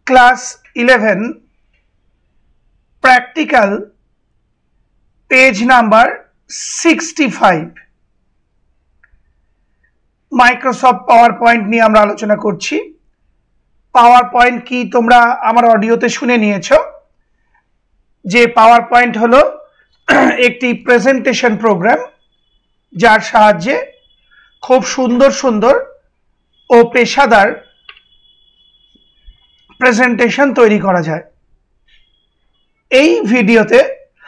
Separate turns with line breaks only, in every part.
Class 11 practical page number 65 Microsoft PowerPoint নিয়ে আমরা আলোচনা করছি। পাওয়ার পয়েন্ট কি তোমরা আমার অডিওতে শুনে নিয়েছো যে পাওয়ার পয়েন্ট হলো একটি প্রেজেন্টেশন প্রোগ্রাম যার সাহায্যে খুব সুন্দর সুন্দর ও পেশাদার প্রেজেন্টেশন তৈরি করা যায়। এই ভিডিওতে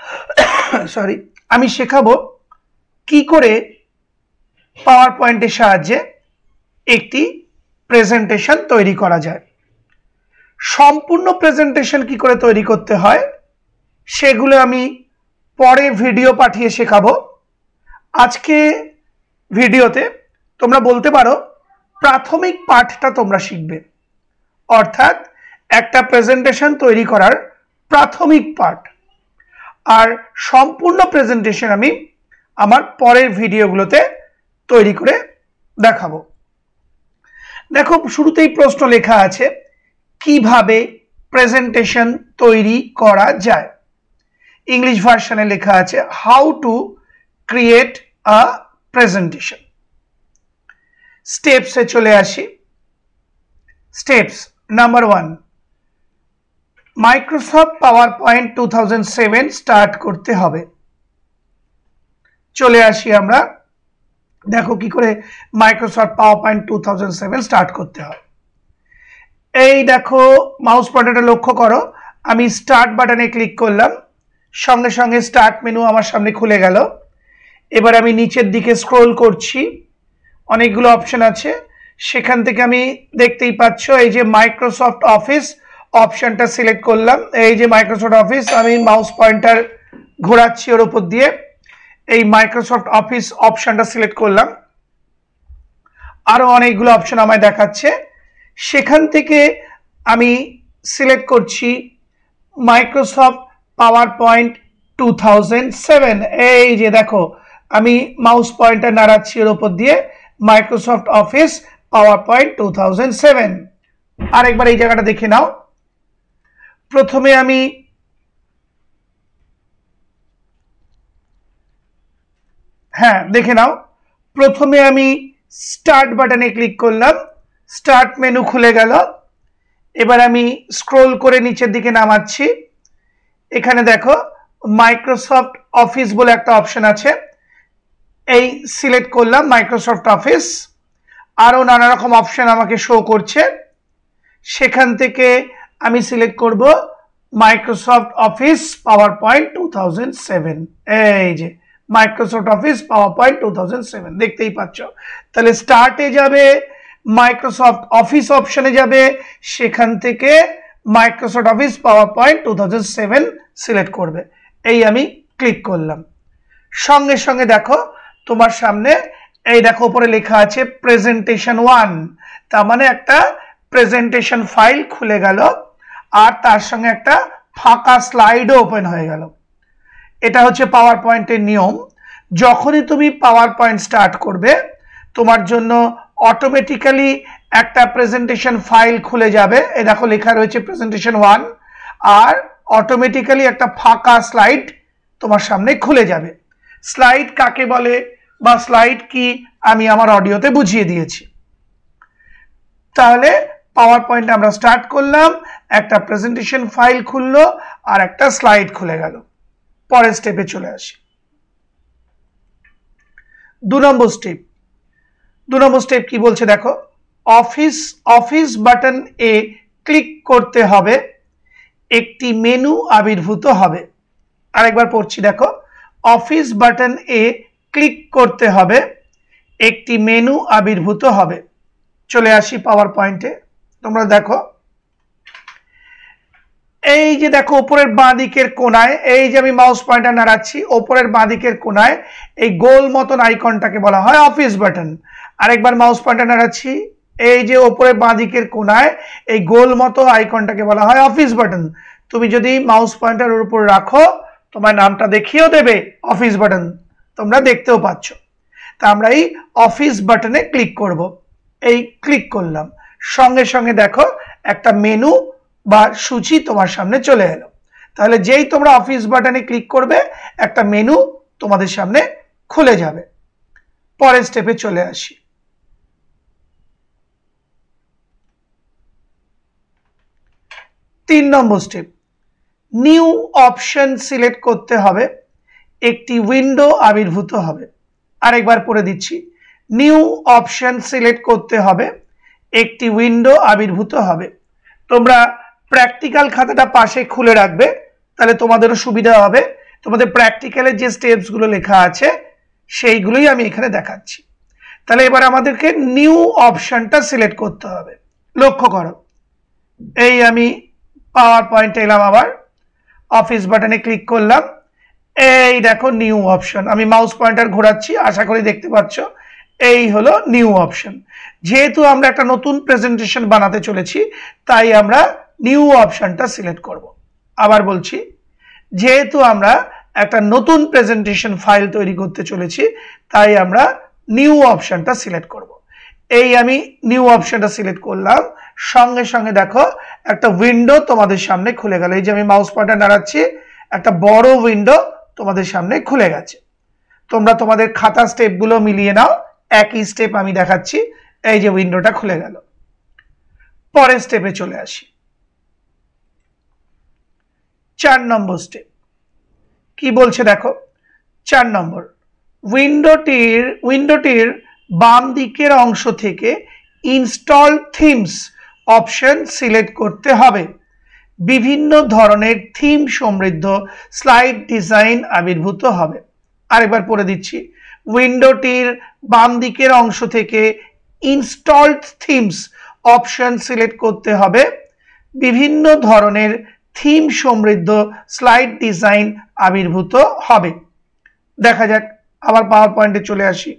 আমি শেখাবো কি করে পাওয়ার পয়েন্টের সাহায্যে একটি প্রেজেন্টেশন তৈরি করা যায়। সম্পূর্ণ প্রেজেন্টেশন কি করে তৈরি করতে হয় সেগুলো আমি পরে ভিডিও পাঠিয়ে শেখাবো। আজকে ভিডিওতে তোমরা বলতে পারো প্রাথমিক পাঠটা তোমরা শিখবে, অর্থাৎ একটা প্রেজেন্টেশন তৈরি করার প্রাথমিক পার্ট। আর সম্পূর্ণ প্রেজেন্টেশন আমি আমার পরের ভিডিওগুলোতে তৈরি করে দেখাবো। দেখো, শুরুতেই প্রশ্ন লেখা আছে কিভাবে প্রেজেন্টেশন তৈরি করা যায়। ইংলিশ ভার্সনে লেখা আছে how to create a presentation. স্টেপসে চলে আসি। Steps number 1, Microsoft PowerPoint 2007 start করতে হবে। চলে আসি আমরা, দেখো কি করে মাইক্রোসফট পাওয়ার পয়েন্ট 2007 স্টার্ট করতে হয়। এই দেখো মাউস পয়েন্টারটা লক্ষ্য করো, আমি স্টার্ট বাটনে ক্লিক করলাম, সঙ্গে সঙ্গে স্টার্ট মেনু আমার সামনে খুলে গেল। এবার আমি নিচের দিকে স্ক্রোল করছি, অনেকগুলো অপশন আছে, সেখান থেকে আমি দেখতেই পাচ্ছ এই যে মাইক্রোসফট অফিস অপশনটা সিলেক্ট করলাম। এই যে মাইক্রোসফট অফিস, আমি মাউস পয়েন্টার ঘোরাচ্ছি ওর উপর দিয়ে, এই মাইক্রোসফট অফিস অপশনটা সিলেক্ট করলাম। আরো অনেকগুলো অপশন আমায় দেখাচ্ছে, সেখান থেকে আমি সিলেক্ট করছি মাইক্রোসফট পাওয়ার পয়েন্ট 2007। এই যে দেখো আমি মাউস পয়েন্টার নাড়াচ্ছি ওর উপর দিয়ে, মাইক্রোসফট অফিস পাওয়ার পয়েন্ট 2007। আরেকবার এই জায়গাটা দেখে নাও। প্রথমে আমি দেখে নাও, প্রথমে আমি স্টার্ট বাটনে ক্লিক করলাম, স্টার্ট মেনু খুলে গেল। এবার আমি স্ক্রোল করে নিচের দিকে নামাচ্ছি, এখানে দেখো মাইক্রোসফট অফিস বলে একটা অপশন আছে, এই সিলেক্ট করলাম মাইক্রোসফট অফিস। আরো নানা রকম অপশন আমাকে শো করছে, সেখান থেকে আমি সিলেক্ট করব মাইক্রোসফট অফিস পাওয়ার পয়েন্ট 2007। এই যে মাইক্রোসফট অফিস পাওয়ার পয়েন্ট 2007 দেখতেই পাচ্ছ। তাহলে স্টার্টে যাবে, মাইক্রোসফট অফিস অপশনে যাবে, সেখান থেকে Microsoft office PowerPoint 2007 select করবে। এই আমি ক্লিক করলাম, সঙ্গে সঙ্গে দেখো তোমার সামনে এই দেখো উপরে লেখা আছে প্রেজেন্টেশন 1, তার মানে একটা প্রেজেন্টেশন ফাইল খুলে গেল আর তার সঙ্গে একটা ফাঁকা স্লাইডও ওপেন হয়ে গেল। এটা হচ্ছে পাওয়ার পয়েন্টের নিয়ম। যখনই তুমি পাওয়ার পয়েন্ট স্টার্ট করবে তোমার জন্য অটোমেটিক্যালি একটা প্রেজেন্টেশন ফাইল খুলে যাবে, এই দেখো লেখা রয়েছে প্রেজেন্টেশন 1, আর অটোমেটিক্যালি একটা ফাঁকা স্লাইড তোমার সামনে খুলে যাবে। স্লাইড কাকে বলে বা স্লাইড কি আমি আমার অডিওতে বুঝিয়ে দিয়েছি। তাহলে পাওয়ার পয়েন্ট আমরা স্টার্ট করলাম, একটা প্রেজেন্টেশন ফাইল খুললো আর একটা স্লাইড খুলে গেল। পরের স্টেপে চলে আসি। 2 নম্বর স্টেপ। 2 নম্বর স্টেপ কি বলছে দেখো, অফিস বাটন এ ক্লিক করতে হবে, একটি মেনু আবির্ভূত হবে। আরেকবার পড়ছি দেখো, অফিস বাটন এ ক্লিক করতে হবে, একটি মেনু আবির্ভূত হবে। চলে আসি পাওয়ার পয়েন্টে। তোমরা দেখো এই যে দেখো উপরের বাঁ দিকের কোনায়, এই যে আমি মাউস পয়েন্টার নাড়াচ্ছি, উপরের বাঁ দিকের কোনায় এই গোল মতন আইকনটাকে বলা হয় অফিস বাটন। আরেকবার মাউস পয়েন্টার নাড়াচ্ছি, এই যে উপরের বাঁ দিকের কোনায় এই গোল মতো আইকনটাকে বলা হয় অফিস বাটন। তুমি যদি মাউস পয়েন্টারের উপর রাখো তোমার নামটা দেখিয়েও দেবে অফিস বাটন, তোমরা দেখতেও পাচ্ছ। তা আমরা এই অফিস বাটনে ক্লিক করব। এই ক্লিক করলাম, সঙ্গে সঙ্গে দেখো একটা মেনু বা সূচি তোমার সামনে চলে এলো। তাহলে যেই তোমরা অফিস বাটনে ক্লিক করবে একটা মেনু তোমাদের সামনে খুলে যাবে। পরের স্টেপে চলে আসি। 3 নম্বর স্টেপ, নিউ অপশন সিলেক্ট করতে হবে, একটি উইন্ডো আবির্ভূত হবে। আরেকবার পড়ে দিচ্ছি, নিউ অপশন সিলেক্ট করতে হবে, একটি উইন্ডো আবির্ভূত হবে। তোমরা প্র্যাকটিক্যাল খাতাটা পাশে খুলে রাখবে, তাহলে তোমাদেরও সুবিধা হবে। তোমাদের প্র্যাকটিক্যালের যে স্টেপসগুলো লেখা আছে সেইগুলোই আমি এখানে দেখাচ্ছি। তাহলে এবার আমাদেরকে নিউ অপশনটা সিলেক্ট করতে হবে। লক্ষ্য করো, এই আমি পাওয়ার পয়েন্টে এলাম, আবার অফিস বাটনে ক্লিক করলাম, এই দেখো নিউ অপশন। আমি মাউস পয়েন্টার ঘোরাচ্ছি, আশা করি দেখতে পাচ্ছ। এই হলো নিউ অপশন। যেহেতু আমরা একটা নতুন প্রেজেন্টেশন বানাতে চলেছি, তাই আমরা নিউ অপশনটা সিলেক্ট করব। আবার বলছি, যেহেতু আমরা একটা নতুন প্রেজেন্টেশন ফাইল তৈরি করতে চলেছি, তাই আমরা নিউ অপশনটা সিলেক্ট করব। এই আমি নিউ অপশনটা সিলেক্ট করলাম, সঙ্গে সঙ্গে দেখো একটা উইন্ডো তোমাদের সামনে খুলে গেল। এই যে আমি মাউস পয়েন্টার নাড়াচ্ছি, একটা বড় উইন্ডো তোমাদের সামনে খুলে গেছে। তোমরা তোমাদের খাতা স্টেপগুলো মিলিয়ে নাও, একই স্টেপ আমি দেখাচ্ছি। এই যে উইন্ডোটা খুলে গেল। পরের স্টেপে চলে আসি। 4 নম্বর স্টেপ কি বলছে দেখো। 4 নম্বর, উইন্ডোটির বাম দিকের অংশ থেকে ইনস্টল থিমস অপশন সিলেক্ট করতে হবে। বিভিন্ন ধরনের থিম সমৃদ্ধ স্লাইড ডিজাইন আবির্ভূত হবে। আরেকবার পড়ে দিচ্ছি, উইন্ডোটির বাম দিকের অংশ থেকে ইনস্টলড থিমস অপশন সিলেক্ট করতে হবে। বিভিন্ন ধরনের থিম সমৃদ্ধ স্লাইড ডিজাইন আবির্ভূত হবে। দেখা যাক, আবার পাওয়ার পয়েন্টে চলে আসি।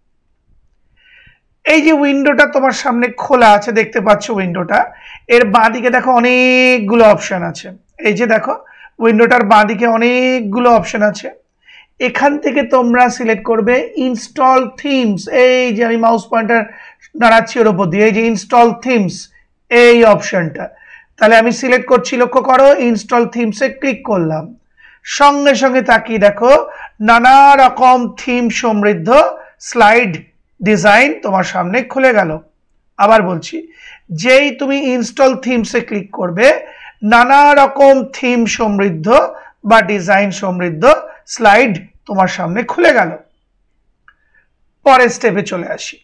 এই যে উইন্ডোটা তোমার সামনে খোলা আছে, দেখতে পাচ্ছ উইন্ডোটা, এর বাঁদিকে দেখো অনেকগুলো অপশন আছে। এই যে দেখো উইন্ডোটার বাঁদিকে অনেকগুলো অপশন আছে। এখান থেকে তোমরা সিলেক্ট করবে ইনস্টল থিমস। এই যে আমি মাউস পয়েন্টার নাড়াচ্ছি ওর উপর দিয়ে, এই যে ইনস্টল থিমস, এই অপশনটা। তাহলে আমি সিলেক্ট করছি, লক্ষ্য করো, ইনস্টল থিমসে ক্লিক করলাম। সঙ্গে সঙ্গে তাকিয়ে দেখো নানা রকম থিম সমৃদ্ধ স্লাইড ডিজাইন তোমার সামনে খুলে গেল। আবার বলছি, যেই তুমি ইনস্টল থিমসে ক্লিক করবে, নানা রকম থিম সমৃদ্ধ বা ডিজাইন সমৃদ্ধ স্লাইড তোমার সামনে খুলে গেল। পরের স্টেপে চলে আসি।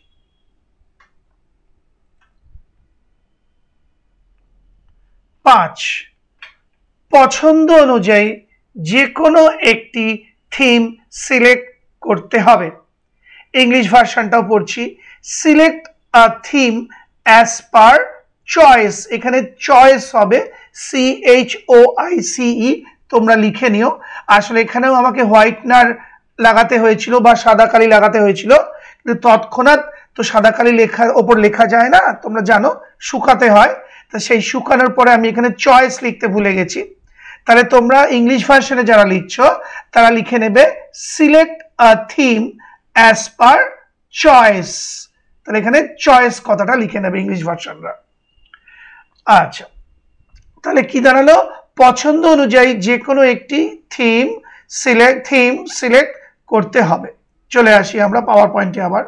5, পছন্দ অনুযায়ী যে কোনো একটি থিম সিলেক্ট করতে হবে। ইংলিশ ভার্সনটাও পড়ছি, select a theme as per choice. এখানে চয়েস হবে CHOICE, তোমরা লিখে নিও। আসলে এখানেও আমাকে হোয়াইটনার লাগাতে হয়েছিল বা সাদা কালি লাগাতে হয়েছিল, কিন্তু তৎক্ষণাৎ তো সাদা কালি লেখার ওপর লেখা যায় না, তোমরা জানো, শুকাতে হয়। তা সেই শুকানোর পরে আমি এখানে চয়েস লিখতে ভুলে গেছি। তাহলে তোমরা ইংলিশ ভার্সনে যারা লিখছো তারা লিখে নেবে select a theme as per choice. তাহলে এখানে চয়েস কথাটা লিখে নেবে ইংলিশ ভার্সনরা। আচ্ছা, তাহলে কি দাঁড়ালো, পছন্দ অনুযায়ী যে কোনো একটি থিম সিলেক্ট করতে হবে। চলে আসি আমরা পাওয়ার পয়েন্টে। আবার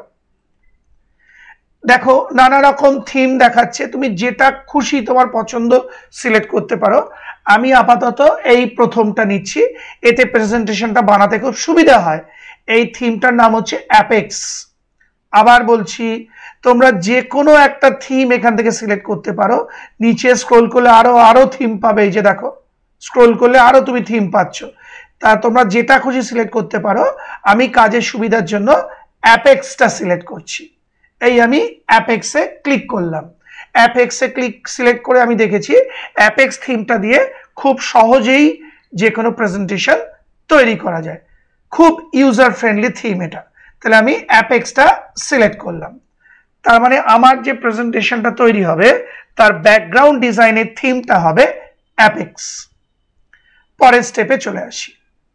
দেখো নানা রকম থিম দেখাচ্ছে, তুমি যেটা খুশি তোমার পছন্দ সিলেক্ট করতে পারো। আমি আপাতত এই প্রথমটা নিচ্ছি, এতে প্রেজেন্টেশনটা বানাতে খুব সুবিধা হয়। এই থিমটার নাম হচ্ছে অ্যাপেক্স। আবার বলছি, তোমরা যে কোনো একটা থিম এখান থেকে সিলেক্ট করতে পারো। নিচে স্ক্রোল করলে আরো থিম পাবে। এই যে দেখো, স্ক্রোল করলে আরো তুমি থিম পাচ্ছ। তা তোমরা যেটা খুশি সিলেক্ট করতে পারো। আমি কাজের সুবিধার জন্য অ্যাপেক্সটা সিলেক্ট করছি। এই আমি অ্যাপেক্সে ক্লিক করলাম। অ্যাপেক্সে সিলেক্ট করে আমি দেখেছি অ্যাপেক্স থিমটা দিয়ে খুব সহজেই যে কোনো প্রেজেন্টেশন তৈরি করা যায়। খুব ইউজার ফ্রেন্ডলি থিম এটা। তাহলে আমি অ্যাপেক্সটা সিলেক্ট করলাম। তার মানে আমার যে প্রেজেন্টেশনটা তৈরি হবে তার ব্যাকগ্রাউন্ড ডিজাইনের থিমটা হবে অ্যাপেক্স। পরের স্টেপে চলে আসি।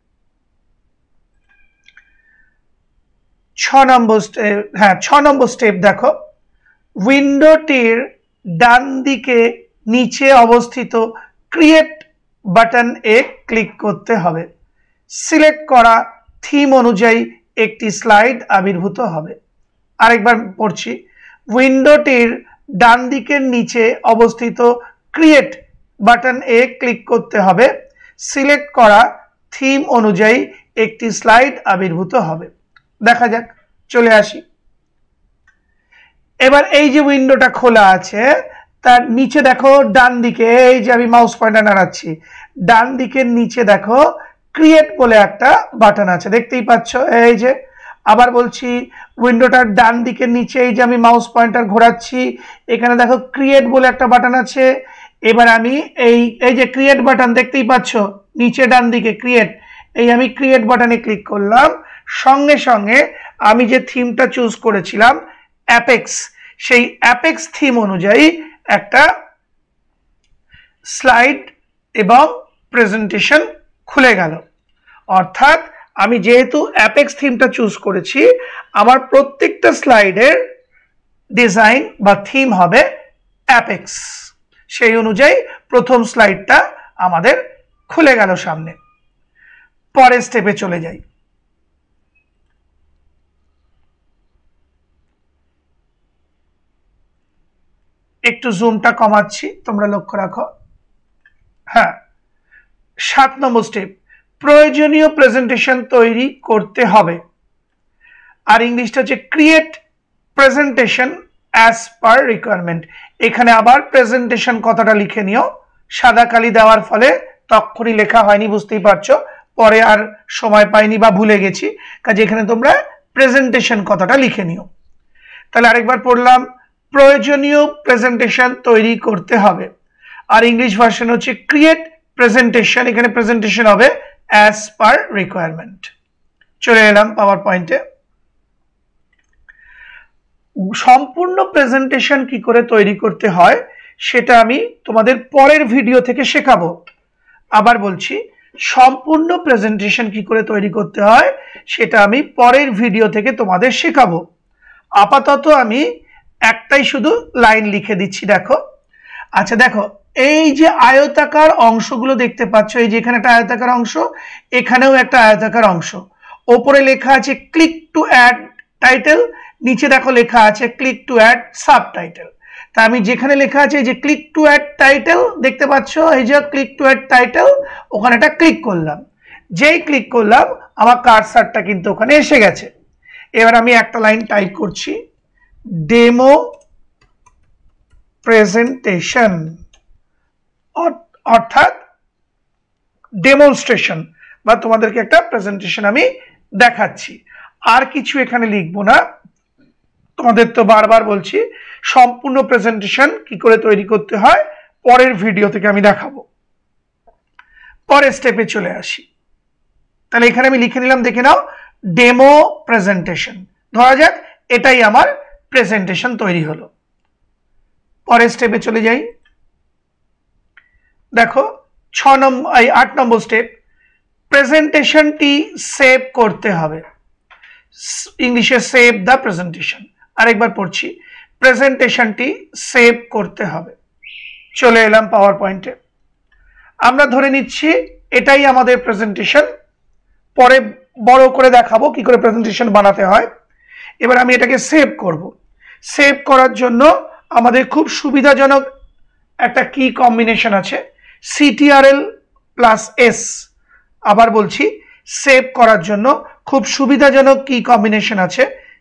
6 নম্বর স্টেপ দেখো, উইন্ডোটির ডান দিকে নিচে অবস্থিত ক্রিয়েট বাটন এ ক্লিক করতে হবে। সিলেক্ট করা থিম অনুযায়ী একটি স্লাইড আবির্ভূত হবে। আরেকবার পড়ছি, উইন্ডোটির ডান দিকের নিচে অবস্থিত ক্রিয়েট বাটন এ ক্লিক করতে হবে। সিলেক্ট করা থিম অনুযায়ী একটি স্লাইড আবির্ভূত হবে। দেখা যাক, চলে আসি। এবার এই যে উইন্ডোটা খোলা আছে তার নিচে দেখো ডান দিকে, এই যে আমি মাউস পয়েন্টার নাড়াচ্ছি, ডান দিকের নিচে দেখো ক্রিয়েট বলে একটা বাটন আছে, দেখতেই পাচ্ছ। এই যে আবার বলছি, উইন্ডোটার ডান দিকের নিচে এই যে আমি মাউস পয়েন্টার ঘোরাচ্ছি, এখানে দেখো ক্রিয়েট বলে একটা বাটন আছে। এবার আমি এই যে ক্রিয়েট বাটন দেখতেই পাচ্ছ নিচে ডান দিকে ক্রিয়েট, এই আমি ক্রিয়েট বাটনে ক্লিক করলাম। সঙ্গে সঙ্গে আমি যে থিমটা চুজ করেছিলাম অ্যাপেক্স, সেই অ্যাপেক্স থিম অনুযায়ী একটা স্লাইড এবং প্রেজেন্টেশন খুলে গেল। অর্থাৎ আমি যেহেতু অ্যাপেক্স থিমটা চুজ করেছি, আমার প্রত্যেকটা স্লাইডের ডিজাইন বা থিম হবে অ্যাপেক্স। সেই অনুযায়ী প্রথম স্লাইডটা আমাদের খুলে গেল সামনে। পরের স্টেপে চলে যাই। একটু জুমটা কমাচ্ছি, তোমরা লক্ষ্য রাখো। হ্যাঁ, 7 নম্বর স্টেপ, প্রয়োজনীয় প্রেজেন্টেশন তৈরি করতে হবে। আর ইংলিশটা হচ্ছে create presentation as per requirement. এখানে আবার প্রেজেন্টেশন কথাটা লিখে নিও, সাদা কালি দেওয়ার ফলে তক্ষুনি লেখা হয়নি, বুঝতেই পারছো। পরে আর সময় পাইনি বা ভুলে গেছি, কাজে এখানে তোমরা প্রেজেন্টেশন কথাটা লিখে নিও। তাহলে আরেকবার পড়লাম, প্রয়োজনীয় প্রেজেন্টেশন তৈরি করতে হবে। আর ইংলিশ ভার্সন হচ্ছে ক্রিয়েট প্রেজেন্টেশন, এখানে প্রেজেন্টেশন হবে অ্যাজ পার রিকোয়ারমেন্ট। চলে এলাম পাওয়ার পয়েন্টে। সম্পূর্ণ প্রেজেন্টেশন কি করে তৈরি করতে হয় সেটা আমি তোমাদের পরের ভিডিও থেকে শেখাবো। আবার বলছি, সম্পূর্ণ প্রেজেন্টেশন কি করে তৈরি করতে হয় সেটা আমি পরের ভিডিও থেকে তোমাদের শেখাবো। আপাতত আমি একটাই শুধু লাইন লিখে দিচ্ছি, দেখো। আচ্ছা দেখো, এই যে আয়তাকার অংশগুলো দেখতে পাচ্ছ, এই যে এখানে একটা আয়তাকার অংশ, এখানেও একটা আয়তাকার অংশ। ওপরে লেখা আছে ক্লিক টু অ্যাড টাইটেল, নিচে দেখো লেখা আছে ক্লিক টু অ্যাড সাবটাইটেল। তা আমি যেখানে লেখা আছে এই যে ক্লিক টু অ্যাড টাইটেল দেখতে পাচ্ছ, এই যে ক্লিক টু অ্যাড টাইটেল, ওখানে একটা ক্লিক করলাম। যেই ক্লিক করলাম আমার কার্সারটা কিন্তু ওখানে এসে গেছে। এবার আমি একটা লাইন টাইপ করছি, ডেমো প্রেজেন্টেশন, অর্থাৎ ডেমনস্ট্রেশন বা তোমাদেরকে একটা প্রেজেন্টেশন আমি দেখাচ্ছি। আর কিছু এখানে লিখবো না, তোমাদের তো বারবার বলছি সম্পূর্ণ প্রেজেন্টেশন কি করে তৈরি করতে হয় পরের ভিডিও থেকে আমি দেখাবো। পরের স্টেপে চলে আসি। তাহলে এখানে আমি লিখে নিলাম, দেখে নাও, ডেমো প্রেজেন্টেশন। ধরা যাক এটাই আমার প্রেজেন্টেশন তৈরি হলো। পরের স্টেপে চলে যাই। দেখো 8 নম্বর স্টেপ, প্রেজেন্টেশনটি সেভ করতে হবে। ইংলিশে সেভ দ্য প্রেজেন্টেশন। আরেকবার পড়ছি, প্রেজেন্টেশনটি সেভ করতে হবে। চলে এলাম পাওয়ার পয়েন্টে। আমরা ধরে নিচ্ছি এটাই আমাদের প্রেজেন্টেশন, পরে বড় করে দেখাবো কি করে প্রেজেন্টেশন বানাতে হয়। এবার আমি এটাকে সেভ করব। সেভ করার জন্য আমাদের খুব সুবিধাজনক একটা কি কম্বিনেশন আছে, CTRL+S। আবার বলছি, সেভ করার জন্য খুব সুবিধাজনক কি কম্বিনেশন আছে,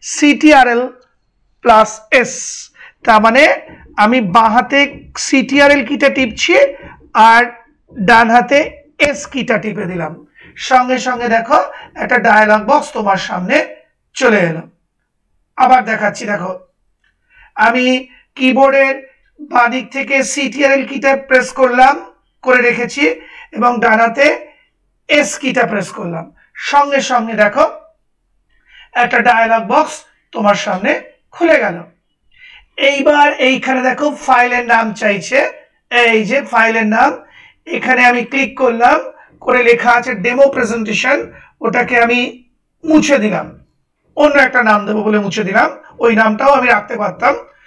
CTRL+S। তার মানে আমি বাঁ হাতে CTRL কিটা টিপছি আর ডান হাতে S কিটা টিপে দিলাম। সঙ্গে সঙ্গে দেখো একটা ডায়ালগ বক্স তোমার সামনে চলে এলো। আবার দেখাচ্ছি, দেখো আমি কিবোর্ডের বাঁ দিক থেকে CTRL কিটা প্রেস করলাম, করে রেখেছি, এবং ডান হাতে S কিটা প্রেস করলাম। সঙ্গে সঙ্গে দেখো একটা ডায়ালগ বক্স তোমার সামনে খুলে গেল। এইবার এইখানে দেখো ফাইলের নাম চাইছে, এই যে ফাইলের নাম, এখানে আমি ক্লিক করলাম, করে লেখা আছে ডেমো প্রেজেন্টেশন, ওটাকে আমি মুছে দিলাম, অন্য একটা নাম দেবো বলে মুছে দিলাম। ওই নামটাও আমি রাখতে পারতাম,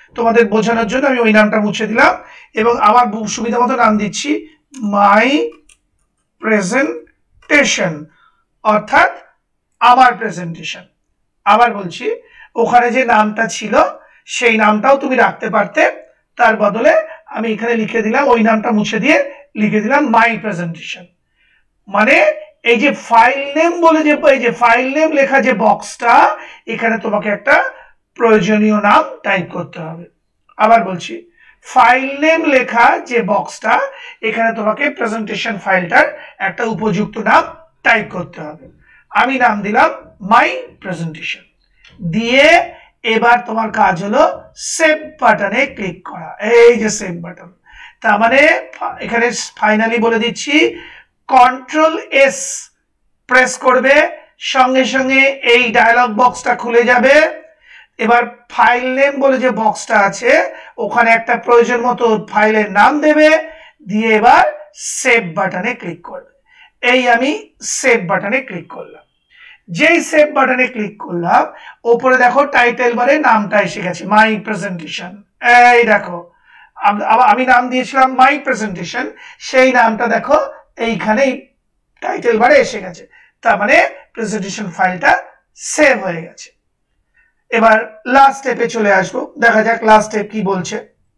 তোমাদের বোঝানোর জন্য আমি ওই নামটা মুছে দিলাম এবং আমার সুবিধা মতো নাম দিচ্ছি মাই প্রেজেন্টেশন, অর্থাৎ আমার প্রেজেন্টেশন। আবার বলছি, ওখানে যে নামটা ছিল সেই নামটাও তুমি রাখতে পারতে, তার বদলে আমি এখানে লিখে দিলাম, ওই নামটা মুছে দিয়ে লিখে দিলাম মাই প্রেজেন্টেশন। মানে এই যে ফাইল নেম বলে যে এই যে ফাইল নেম লেখা যে বক্সটা, এখানে তোমাকে একটা প্রয়োজনীয় নাম টাইপ করতে হবে। আবার বলছি, ফাইল নেম লেখা যে বক্সটা, এখানে তোমাকে প্রেজেন্টেশন ফাইলটার একটা উপযুক্ত নাম টাইপ করতে হবে। আমি নাম দিলাম মাই প্রেজেন্টেশন দিয়ে এবার তোমার কাজ হলো সেভ বাটনে ক্লিক করা। এই যে সেভ বাটন, তার মানে এখানে ফাইনালি বলে দিচ্ছি, কন্ট্রোল এস প্রেস করবে, সঙ্গে সঙ্গে এই ডায়লগ বক্সটা খুলে যাবে। এবার ফাইল নেম বলে যে বক্সটা আছে, ওখানে একটা প্রয়োজন মতো ফাইলের নাম দেবে, দিয়ে এবার সেভ বাটনে ক্লিক করবে। এই আমি সেভ বাটনে ক্লিক করলাম। যেই সেভ বাটনে ক্লিক করলাম, ওপরে দেখো টাইটেল বারে নামটা এসে গেছে, মাই প্রেজেন্টেশন। এই দেখো, আমি নাম দিয়েছিলাম মাই প্রেজেন্টেশন, সেই নামটা দেখো এইখানে টাইটেল বারে এসে গেছে। তার মানে প্রেজেন্টেশন ফাইলটা সেভ হয়ে গেছে। এবার লাস্ট স্টেপে চলে আসবো, দেখা যাক লাস্ট স্টেপ কি বলছে।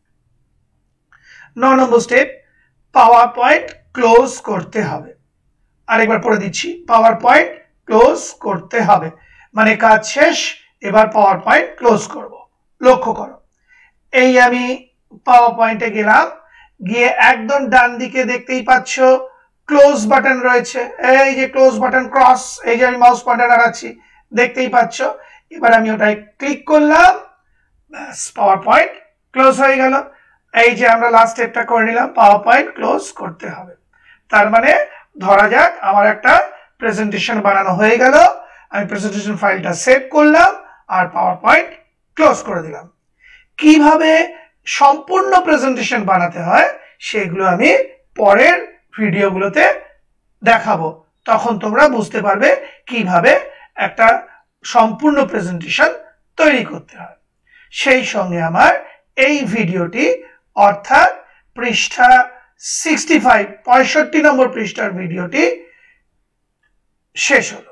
9 নম্বর স্টেপ, পাওয়ার পয়েন্ট ক্লোজ করতে হবে। আরেকবার পড়ে দিচ্ছি, পাওয়ার পয়েন্ট ক্লোজ করতে হবে মানে কাজ শেষ, এবার পাওয়ার পয়েন্ট ক্লোজ করব। লক্ষ্য করো, এই আমি পাওয়ার পয়েন্টে গেলাম, গিয়ে একদম ডান দিকে দেখতেই পাচ্ছ ক্লোজ বাটন রয়েছে। এই যে ক্লোজ বাটন ক্রস, এই যে আমি মাউস পয়েন্টার নাড়াচ্ছি, দেখতেই পাচ্ছ। এবার আমি ওটাই ক্লিক করলাম, ব্যাস পাওয়ার পয়েন্ট ক্লোজ হয়ে গেল। এই যে আমরা লাস্ট স্টেপটা করে নিলাম, পাওয়ার পয়েন্ট ক্লোজ করতে হবে। তার মানে ধরা যাক আমার একটা প্রেজেন্টেশন বানানো হয়ে গেল, আমি প্রেজেন্টেশন ফাইলটা সেভ করলাম আর পাওয়ার পয়েন্ট ক্লোজ করে দিলাম। কিভাবে সম্পূর্ণ প্রেজেন্টেশন বানাতে হয় সেগুলো আমি পরের ভিডিওগুলোতে দেখাবো, তখন তোমরা বুঝতে পারবে কিভাবে একটা সম্পূর্ণ প্রেজেন্টেশন তৈরি করতে হয়। সেই সঙ্গে আমার এই ভিডিওটি অর্থাৎ পৃষ্ঠা 65 65 নম্বর পৃষ্ঠার ভিডিওটি শেষ হলো।